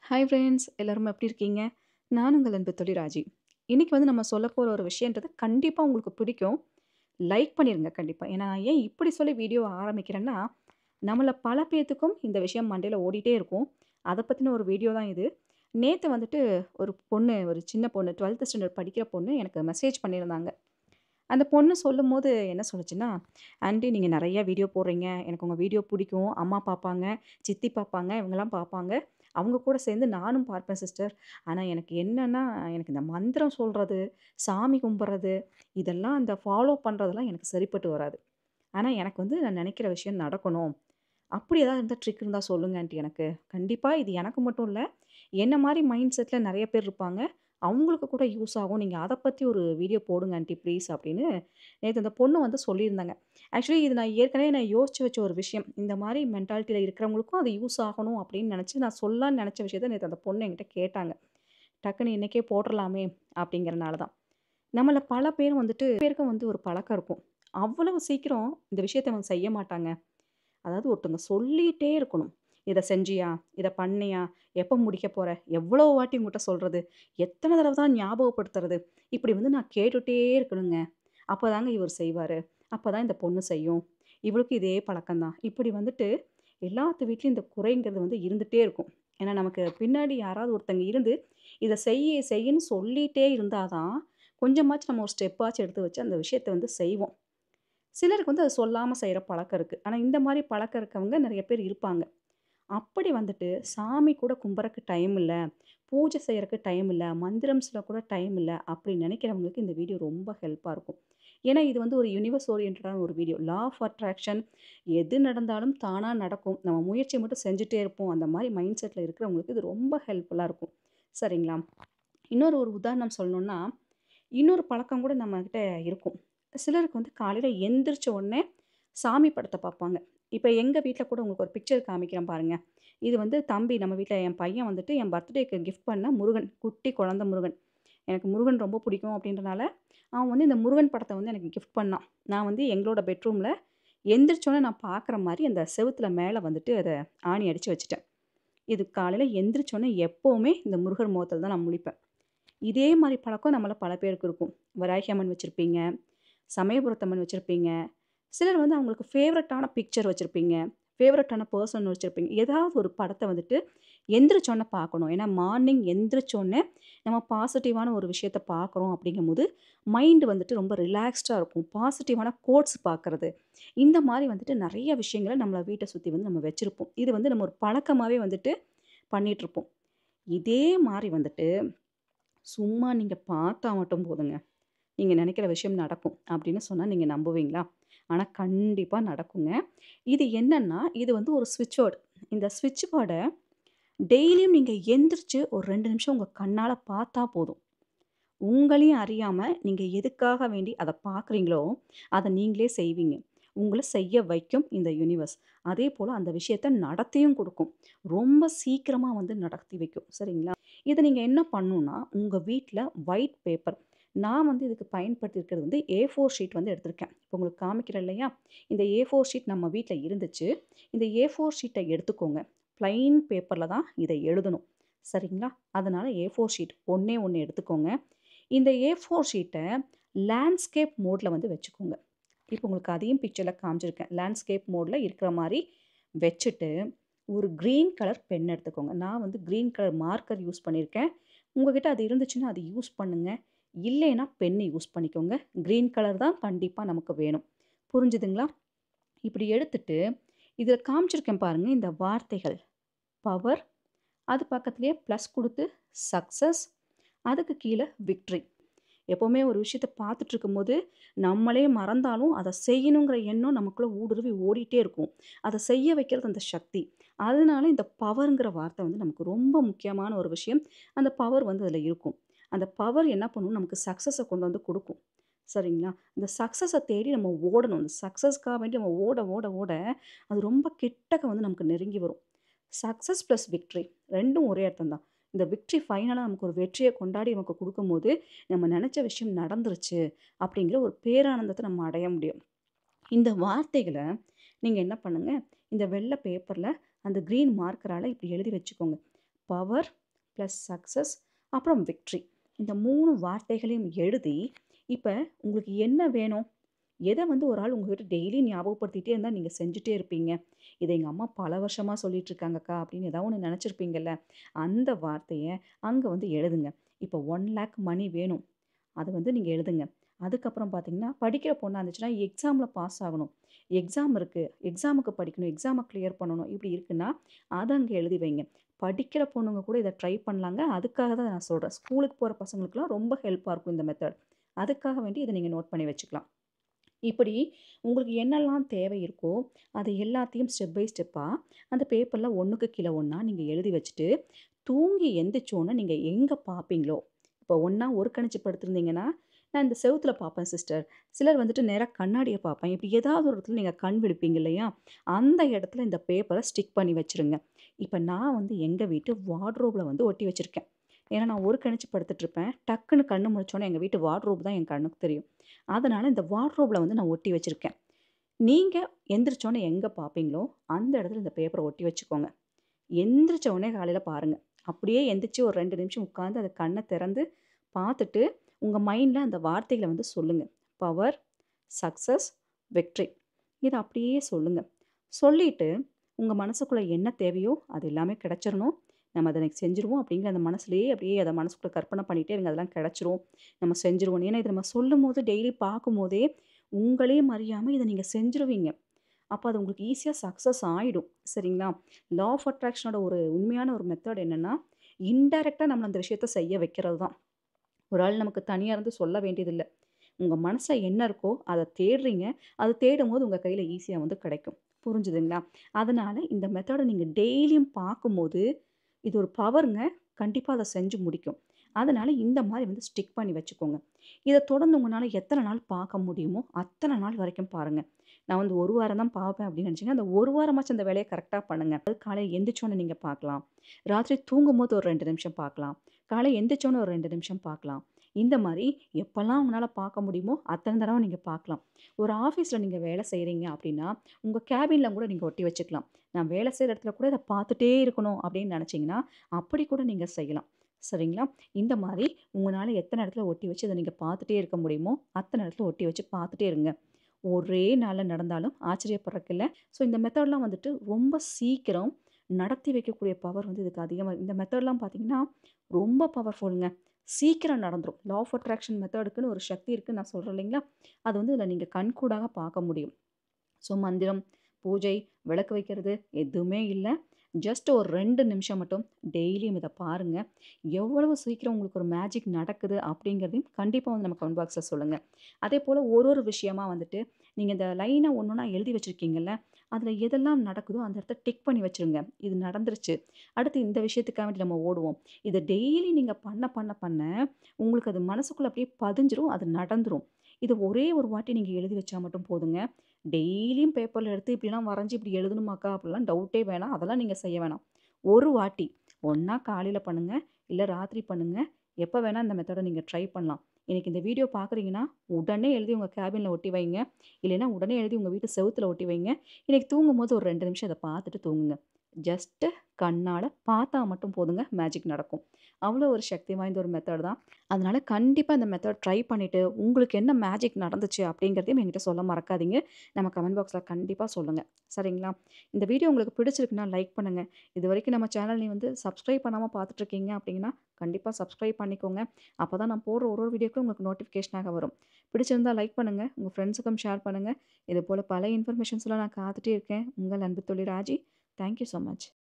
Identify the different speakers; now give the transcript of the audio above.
Speaker 1: Hi friends எல்லாரும் எப்படி இருக்கீங்க? நான் உங்கள் அன்பு தோழி ராஜி. இன்னைக்கு நம்ம சொல்லப்போற ஒரு விஷயன்றது கண்டிப்பா உங்களுக்கு பிடிக்கும். லைக் பண்ணிருங்க கண்டிப்பா. ஏன்னா நான் ஏன் இப்படி சொல்லி வீடியோ ஆரம்பிக்கிறேன்னா, நம்மள பல பேத்துக்கும் இந்த விஷயம் மண்டையில ஓடிட்டே இருக்கும். அத பத்தின ஒரு வீடியோ தான் இது. நேத்து ஒரு பொண்ணு, ஒரு சின்ன பொண்ணு 12த் ஸ்டாண்டர்ட் படிக்கிற பொண்ணு எனக்கு மெசேஜ் பண்ணியிருந்தாங்க. அந்த பொண்ணு சொல்லும்போது என்ன சொன்னுச்சுன்னா, "ஆன்டி நீங்க நெறைய வீடியோ போடுறீங்க. எனக்கு உங்க வீடியோ பிடிக்கும். அம்மா பார்ப்பாங்க, சித்தி பார்ப்பாங்க, இவங்கலாம் பார்ப்பாங்க. அவங்க கூட சேர்ந்து நானும் பார்ப்பேன் சிஸ்டர். ஆனா எனக்கு என்னன்னா, எனக்கு இந்த மந்திரம் சொல்றது, சாமி கும்பிடுறது, இதெல்லாம் அந்த ஃபாலோ பண்றதெல்லாம் எனக்கு சரிப்பட்டு வராது. ஆனா எனக்கு நான் நெனைக்கிற விஷயம் நடக்கணும். அப்படி ஏதாவது இருந்தா ட்ரிக் இருந்தா சொல்லுங்க ஆன்டி எனக்கு. கண்டிப்பா இது எனக்கு மட்டும் இல்ல. என்ன மாரி மைண்ட் செட்ல நெறைய பேர் இருப்பாங்க. அவங்களுக்கு கூட யூஸ் ஆகும். நீங்க அத பத்தி ஒரு வீடியோ போடுங்க ஆன்டி ப்ளீஸ் அப்படின்னு நேத்து அந்த பொண்ணு சொல்லியிருந்தாங்க. ஆக்சுவலி இது நான் ஏற்கனவே யோசிச்சு வச்ச ஒரு விஷயம். இந்த மாரி மென்டாலிட்டில இருக்கிறவங்களுக்கும் அது யூஸ் ஆகணும் அப்படின்னு நெனச்சு நான் சொல்லலான்னு நெனச்ச விஷயத்த நேத்து அந்த பொண்ணு என்கிட்ட கேட்டாங்க. டக்குனு இன்னைக்கே போட்டுறலாமே அப்படிங்கிறனால தான். நம்மள பல பேர் பேருக்கும் ஒரு பழக்கம் இருக்கும். அவ்வளவு சீக்கிரம் இந்த விஷயத்த அவங்க செய்ய மாட்டாங்க. அதாவது ஒருத்தவங்க சொல்லிட்டே இருக்கணும். "இத செஞ்சியா? இத பண்ணியா? எப்ப முடிக்க போற? எவ்வளோ வாட்டி உன்கிட்ட சொல்றது? எத்தன தடவ தான் ஞாபகப்படுத்துறது?" இப்படி நான் கேட்டுட்டே இருக்கணுங்க. அப்பதாங்க இவர் செய்வாரு. அப்பதான் இந்த பொண்ணு செய்யும். இவளுக்கு இதே பழக்கம் தான். இப்படி எல்லாத்து வீட்லயும் இந்த குறைங்கிறது இருந்துட்டே இருக்கும். ஏன்னா நமக்கு பின்னாடி யாராவது ஒருத்தங்க இருந்து, "இத செய்யி, செய்யின்னு" சொல்லிட்டே இருந்தா தான், கொஞ்சமாச்சும் நம்ம ஒரு ஸ்டெப்பாச்சும் எடுத்து வச்சு அந்த விஷயத்த செய்வோம். சிலருக்கு அத சொல்லாம செய்ற பழக்கம் இருக்கு. ஆனா இந்த மாரி பழக்கம் இருக்கவங்க நெறைய பேர் இருப்பாங்க. அப்படி சாமி கூட கும்பிடறக்கு டைம் இல்ல, பூஜை செய்யறக்கு டைம் இல்ல, மந்திரம் சொல்ல கூட டைம் இல்ல, அப்படி நெனைக்கிறவங்களுக்கு இந்த வீடியோ ரொம்ப ஹெல்ப்பா இருக்கும். ஏன்னா இது ஒரு யுனிவர்ஸ் ஓரியன்டடான ஒரு வீடியோ. லா ஆஃப் அட்ராக்ஷன் எது நடந்தாலும் தானா நடக்கும். நம்ம முயற்சி மட்டும் செஞ்சுட்டே இருப்போம். அந்த மாரி மைண்ட் செட்ல இருக்கிறவங்களுக்கு இது ரொம்ப ஹெல்ப்ஃபுல்லா இருக்கும். சரிங்களா? ஒரு உதாரணம் சொல்லணும்னா, இன்னொரு பழக்கம் கூட நம்மகிட்ட இருக்கும். சிலருக்கு காலையில எந்திரிச்ச உடனே சாமி படத்த பார்ப்பாங்க. இப்ப எங்க வீட்ல கூட உங்களுக்கு ஒரு பிக்சர் காமிக்கிறேன் பாருங்க. இது தம்பி நம்ம வீட்ல என் பையன் என் பர்த்டேக்கு கிஃப்ட் பண்ண முருகன். குட்டி குழந்தை முருகன். எனக்கு முருகன் ரொம்ப பிடிக்கும் அப்படின்றனால, அவன் இந்த முருகன் படத்த எனக்கு கிஃப்ட் பண்ணான். நான் எங்களோட பெட்ரூம்ல எந்திரிச்சோனே நான் பார்க்குற மாரி அந்த செவுத்துல மேல அத ஆணி அடிச்சு வச்சுட்டேன். இது காலையில எந்திரிச்சோனே எப்பவுமே இந்த முருகர் முகத்துல தான் நான் முழிப்பேன். இதே மாரி பழக்கம் நம்மள பல பேருக்கு இருக்கும். வராகி அம்மன் வச்சிருப்பீங்க, சமயபுரத்து அம்மன் வச்சிருப்பீங்க. சிலர் அவங்களுக்கு ஃபேவரட்டான பிக்சர் வச்சிருப்பீங்க. ஃபேவரட்டான பெர்சன் வச்சிருப்பீங்க. ஏதாவது ஒரு படத்த எந்திரிச்சோனே பார்க்கணும். ஏன்னா மார்னிங் எந்திரிச்சோனே நம்ம பாசிட்டிவான ஒரு விஷயத்த பார்க்குறோம் அப்படிங்கும்போது, மைண்ட் ரொம்ப ரிலாக்ஸ்டா இருக்கும். பாசிட்டிவான கோட்ஸ் பார்க்கறது. இந்த மாரி நெறைய விஷயங்கள நம்மள வீட்ட சுத்தி நம்ம வச்சிருப்போம். இது நம்ம ஒரு பழக்கமாவே பண்ணிட்டுருப்போம். இதே மாரி சும்மா நீங்க பார்த்தா மட்டும் போதுங்க. நீங்க நெனைக்கிற விஷயம் நடக்கும். அப்படின்னு சொன்னா நீங்க நம்புவீங்களா? ஆனா கண்டிப்பா நடக்குங்க. இது என்னன்னா, இது ஒரு ஸ்விட்ச் வேர்ட். இந்த ஸ்விட்ச் வேர்ட டெய்லியும் நீங்க எந்திரிச்சு ஒரு 2 நிமிஷம் உங்க கண்ணால பார்த்தா போதும். உங்களையும் அறியாம நீங்க எதுக்காக வேண்டி அத பார்க்குறீங்களோ, அத நீங்களே செய்வீங்க. உங்கள செய்ய வைக்கும் இந்த யுனிவர்ஸ். அதேபோல அந்த விஷயத்த நடத்தியும் குடுக்கும். ரொம்ப சீக்கிரமா நடத்தி வைக்கும். சரிங்களா? இத நீங்க என்ன பண்ணணும்னா, உங்க வீட்ல ஒயிட் பேப்பர் நான் இதுக்கு பயன்படுத்தியிருக்கிறது A4 ஷீட் எடுத்திருக்கேன். இப்ப உங்களுக்கு காமிக்கிறேன் இல்லையா? இந்த A4 ஷீட் நம்ம வீட்ல இருந்துச்சு. இந்த A4 ஷீட்ட எடுத்துக்கோங்க. பிளைன் பேப்பர்ல தான் இத எழுதணும். சரிங்களா? அதனால A4 ஷீட் ஒண்ணே ஒண்ணு எடுத்துக்கோங்க. இந்த A4 ஷீட்ட லேண்ட்ஸ்கேப் மோட்ல வச்சுக்கோங்க. இப்போ உங்களுக்கு அதையும் பிக்சர்ல காமிச்சிருக்கேன். லேண்ட்ஸ்கேப் மோட்ல இருக்கிற மாரி வச்சுட்டு, ஒரு கிரீன் கலர் பென் எடுத்துக்கோங்க. நான் கிரீன் கலர் மார்க்கர் யூஸ் பண்ணியிருக்கேன். உங்ககிட்ட அது இருந்துச்சுன்னா, அது யூஸ் பண்ணுங்க. இல்லைன்னா பென் யூஸ் பண்ணிக்கோங்க. கிரீன் கலர் தான் கண்டிப்பா நமக்கு வேணும். புரிஞ்சுதுங்களா? இப்படி எடுத்துட்டு, இதில காமிச்சிருக்கேன் பாருங்க இந்த வார்த்தைகள். பவர், அது பக்கத்திலேயே ப்ளஸ் குடுத்து சக்சஸ், அதுக்கு கீழ விக்டரி. எப்பவுமே ஒரு விஷயத்த பார்த்துட்டு இருக்கும்போது, நம்மளே மறந்தாலும் அத செய்யணுங்கிற எண்ணம் நமக்குள்ள ஊடுருவி ஓடிட்டே இருக்கும். அத செய்ய வைக்கிறது அந்த சக்தி. அதனால இந்த பவர்ங்கிற வார்த்தை நமக்கு ரொம்ப முக்கியமான ஒரு விஷயம். அந்த பவர் அதில இருக்கும். அந்த பவர் என்ன பண்ணும், நமக்கு சக்சஸ கொண்டு குடுக்கும். சரிங்களா? இந்த சக்சஸ தேடி நம்ம ஓடணும். அந்த சக்சஸ்க்காக வேண்டி நம்ம ஓட, ஓட, ஓட அது ரொம்ப கிட்டக்க நமக்கு நெருங்கி வரும். சக்சஸ் பிளஸ் விக்டரி 2ம் ஒரே அர்த்தம் தான். இந்த விக்டரி ஃபைனலா நமக்கு ஒரு வெற்றிய கொண்டாடி நமக்கு குடுக்கும்போது, நம்ம நெனச்ச விஷயம் நடந்துருச்சு, அப்படிங்கிற ஒரு பேரானந்தத்த நம்ம அடைய முடியும். இந்த வார்த்தைகள நீங்க என்ன பண்ணுங்க, இந்த வெள்ள பேப்பர்ல அந்த கிரீன் மார்க்கரால இப்படி எழுதி வச்சுக்கோங்க. பவர் ப்ளஸ் சக்ஸஸ் அப்புறம் விக்ட்ரி. இந்த 3 வார்த்தைகளையும் எழுதி, இப்ப உங்களுக்கு என்ன வேணும்? எத வந்து ஒரு ஆள் உங்ககிட்ட டெய்லி ஞாபகப்படுத்திட்டே இருந்தா நீங்க செஞ்சுட்டே இருப்பீங்க. "இத எங்க அம்மா பல வருஷமா சொல்லிட்டு இருக்காங்கக்கா" அப்படின்னு ஏதாவது ஒண்ணு நெனச்சிருப்பீங்கல்ல. அந்த வார்த்தைய அங்க வந்து எழுதுங்க. இப்ப 1,00,000 மணி வேணும். அத வந்து நீங்க எழுதுங்க. அதுக்கப்புறம் பார்த்தீங்கன்னா, படிக்கிற பொண்ணா இருந்துச்சுன்னா, எக்ஸாம்ல பாஸ் ஆகணும். எக்ஸாம் இருக்கு. எக்ஸாமுக்கு படிக்கணும். எக்ஸாம கிளியர் பண்ணணும். இப்படி இருக்குன்னா, அத அங்க எழுதி வைங்க. படிக்கிற பொண்ணுங்க கூட இத ட்ரை பண்ணலாங்க. அதுக்காக தான் நான் சொல்றேன். ஸ்கூலுக்கு போற பசங்களுக்குலாம் ரொம்ப ஹெல்ப்பா இருக்கும் இந்த மெத்தட். அதுக்காக வேண்டி இத நீங்க நோட் பண்ணி வச்சுக்கலாம். இப்படி உங்களுக்கு என்னெல்லாம் தேவை இருக்கோ, அத எல்லாத்தையும் ஸ்டெப் பை ஸ்டெப்பா அந்த பேப்பர்ல ஒண்ணுக்கு கீழ ஒண்ணா நீங்க எழுதி வச்சுட்டு, தூங்கி எந்திரிச்சோன நீங்க எங்க பார்ப்பீங்களோ, இப்போ ஒண்ணா ஒரு கணிச்சு படுத்திருந்தீங்கன்னா, நான் இந்த செவுத்துல பார்ப்பேன் சிஸ்டர். சிலர் வந்துட்டு நேரா கண்ணாடிய பார்ப்பேன். இப்படி ஏதாவது ஒரு இடத்துல நீங்க கண் விழிப்பீங்க இல்லையா? அந்த இடத்துல இந்த பேப்பர ஸ்டிக் பண்ணி வச்சுருங்க. இப்ப நான் வந்து எங்க வீட்டு வார்ட்ரோப்ல வந்து ஒட்டி வச்சிருக்கேன். ஏன்னா நான் ஒரு கணிச்சு படுத்துட்டுருப்பேன். டக்குன்னு கண்ணு முழிச்சோனே எங்க வீட்டு வார்ட்ரோப் தான் என் கண்ணுக்கு தெரியும். அதனால இந்த வார்ட்ரோப்ல வந்து நான் ஒட்டி வச்சிருக்கேன். நீங்க எந்திரிச்சோனே எங்க பார்ப்பீங்களோ, அந்த இடத்துல இந்த பேப்பர ஒட்டி வச்சுக்கோங்க. எந்திரிச்ச உடனே காலையில பாருங்க. அப்படியே எந்திரிச்சு ஒரு 2 நிமிஷம் உட்கார்ந்து அத கண்ண திறந்து பார்த்துட்டு, உங்க மைண்ட்ல அந்த வார்த்தைகள வந்து சொல்லுங்க. பவர், சக்சஸ், வெற்றி. இத அப்படியே சொல்லுங்க. சொல்லிட்டு, உங்க மனசுக்குள்ள என்ன தேவையோ அது எல்லாமே கிடைச்சிரணும். நம்ம அத இன்னைக்கு செஞ்சுருவோம் அப்படிங்கிற அந்த மனசுலயே அப்படியே அத மனசுக்குள்ள கற்பனை பண்ணிட்டே இருங்க. அதெல்லாம் கிடைச்சிரும். நம்ம செஞ்சுருவோம். ஏன்னா இத நம்ம சொல்லும்போது, டெய்லி பார்க்கும்போதே, உங்களையும் அறியாம இத நீங்க செஞ்சுருவீங்க. அப்ப அது உங்களுக்கு ஈஸியா சக்சஸ் ஆயிடும். சரிங்களா? லா ஆஃப் அட்ராக்ஷனோட ஒரு உண்மையான ஒரு மெத்தட் என்னன்னா, இன்டைரக்ட்டா நம்மள அந்த விஷயத்த செய்ய வைக்கிறது தான். ஒரு ஆள் நமக்கு தனியா இருந்து சொல்ல வேண்டியதில்ல. உங்க மனசுல என்ன இருக்கோ, அத தேடுறீங்க. அது தேடும்போது உங்க கையில ஈஸியா வந்து கிடைக்கும். புரிஞ்சுதுங்களா? அதனால இந்த மெத்தட நீங்க டெய்லியும் பார்க்கும்போது, இது ஒரு பவர்ங்க. கண்டிப்பா அத செஞ்சு முடிக்கும். அதனால இந்த மாரி வந்து ஸ்டிக் பண்ணி வச்சுக்கோங்க. இத தொடர்ந்து உங்கனால எத்தன நாள் பார்க்க முடியுமோ, அத்தன நாள் வரைக்கும் பாருங்க. நான் வந்து 1 வாரம் தான் பார்ப்பேன் அப்படின்னு நினைச்சீங்கன்னா, அந்த 1 வாரமாச்சும் அந்த வேலைய கரெக்ட்டா பண்ணுங்க. அது காலையில எந்திரிச்சோனே நீங்க பார்க்கலாம். ராத்திரி தூங்கும்போது ஒரு 2 நிமிஷம் பார்க்கலாம். காலை எந்திரிச்சோனே ஒரு 2 நிமிஷம் பார்க்கலாம். இந்த மாரி எப்பலாம் உங்கனால பார்க்க முடியுமோ, அத்தன தடவ நீங்க பார்க்கலாம். ஒரு ஆஃபீஸ்ல நீங்க வேலை செய்றீங்க அப்படின்னா, உங்க கேபின்ல கூட நீங்க ஒட்டி வச்சுக்கலாம். நான் வேலை செய்ற இடத்துல கூட இத பார்த்துட்டே இருக்கணும் அப்படின்னு நினைச்சீங்கன்னா, அப்படி கூட நீங்க செய்யலாம். சரிங்களா? இந்த மாரி உங்கனால எத்தன இடத்துல ஒட்டி வச்சு இத நீங்க பார்த்துட்டே இருக்க முடியுமோ, அத்தன இடத்துல ஒட்டி வச்சு பார்த்துட்டே இருங்க. ஒரே நாள்ல நடந்தாலும் ஆச்சரியப்படுறதுக்கு இல்ல. ஸோ இந்த மெத்தட்லாம் வந்துட்டு ரொம்ப சீக்கிரம் நடத்தி வைக்கக்கூடிய பவர் வந்து இதுக்கு அதிகமா இந்த மெத்தட்லாம் பார்த்தீங்கன்னா, ரொம்ப பவர்ஃபுல்ங்க. சீக்கிரம் நடந்துரும். லா ஆஃப் அட்ராக்ஷன் மெத்தடுக்குன்னு ஒரு சக்தி இருக்குன்னு நான் சொல்றேன் இல்லைங்களா? அது வந்து இதில நீங்க கண்கூடாக பார்க்க முடியும். ஸோ மந்திரம், பூஜை, விளக்கு வைக்கிறது எதுவுமே இல்ல. ஜஸ்ட் ஒரு 2 நிமிஷம் மட்டும் டெய்லியும் இத பாருங்க. எவ்வளவு சீக்கிரம் உங்களுக்கு ஒரு மேஜிக் நடக்குது அப்படிங்கிறதையும் கண்டிப்பா வந்து நம்ம கமெண்ட் பாக்ஸ்ல சொல்லுங்க. அதேபோல ஒரு ஒரு விஷயமா வந்துட்டு நீங்க இந்த லைனா ஒண்ணொண்ணா எழுதி வச்சிருக்கீங்கல்ல, அதில எதெல்லாம் நடக்குதோ அந்த இடத்த டிக் பண்ணி வச்சுருங்க. இது நடந்துருச்சு. அடுத்து இந்த விஷயத்துக்காக வேண்டி நம்ம ஓடுவோம். இத டெய்லி நீங்க பண்ண உங்களுக்கு அது மனசுக்குள்ள அப்படியே பதிஞ்சிரும். அது நடந்துரும். இது ஒரே ஒரு வாட்டி நீங்க எழுதி வச்சா மட்டும் போதுங்க. டெய்லியும் பேப்பர்ல எடுத்து இப்படிலாம் வரைஞ்சு இப்படி எழுதணுமாக்கா? அப்படிலாம் டவுட்டே வேணாம். அதெல்லாம் நீங்க செய்ய வேணாம். ஒரு வாட்டி ஒண்ணா காலையில பண்ணுங்க, இல்ல ராத்திரி பண்ணுங்க. எப்ப வேணா இந்த மெத்தட நீங்க ட்ரை பண்ணலாம். இன்னைக்கு இந்த வீடியோ பார்க்குறீங்கன்னா, உடனே எழுதி உங்க கேபின்ல ஒட்டி வைங்க. இல்லைன்னா உடனே எழுதி உங்க வீட்டு செவுத்துல ஒட்டி வைங்க. இன்னைக்கு தூங்கும்போது ஒரு 2 நிமிஷம் இத பார்த்துட்டு தூங்குங்க. ஜஸ்ட் கண்ணால பார்த்தா மட்டும் போதுங்க, மேஜிக் நடக்கும். அவ்வளோ ஒரு சக்தி வாய்ந்த ஒரு மெத்தட் தான். அதனால கண்டிப்பா இந்த மெத்தட் ட்ரை பண்ணிட்டு, உங்களுக்கு என்ன மேஜிக் நடந்துச்சு அப்படிங்கிறதையும் என்கிட்ட சொல்ல மறக்காதீங்க. நம்ம கமெண்ட் பாக்ஸ்ல கண்டிப்பா சொல்லுங்க. சரிங்களா? இந்த வீடியோ உங்களுக்கு பிடிச்சிருக்குன்னா லைக் பண்ணுங்க. இதுவரைக்கும் நம்ம சேனல் நீ வந்து சப்ஸ்கிரைப் பண்ணாம பார்த்துட்டுருக்கீங்க அப்படின்னா, கண்டிப்பா சப்ஸ்கிரைப் பண்ணிக்கோங்க. அப்பதான் நான் போடுற ஒரு ஒரு வீடியோக்கும் உங்களுக்கு நோட்டிஃபிகேஷனாக வரும். பிடிச்சிருந்தா லைக் பண்ணுங்க. உங்க ஃப்ரெண்ட்ஸுக்கும் ஷேர் பண்ணுங்க. இதுபோல பல இன்ஃபர்மேஷன்ஸ்லாம் நான் காத்துட்டே இருக்கேன். உங்கள் அன்பு தோழி Raji. Thank you so much.